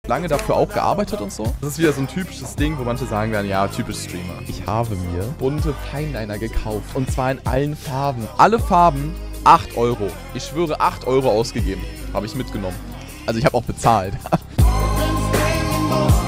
lange dafür auch gearbeitet und so. Das ist wieder so ein typisches Ding, wo manche sagen werden, ja, typisch Streamer. Ich habe mir bunte Fineliner gekauft. Und zwar in allen Farben. Alle Farben 8 Euro. Ich schwöre, 8 Euro ausgegeben. Habe ich mitgenommen. Also ich habe auch bezahlt.